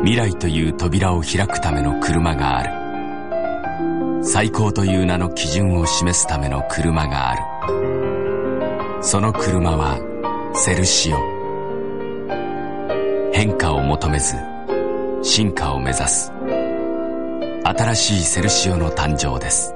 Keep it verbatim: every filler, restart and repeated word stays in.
未来という扉を開くための車がある。最高という名の基準を示すための車がある。その車はセルシオ。変化を求めず進化を目指す新しいセルシオの誕生です。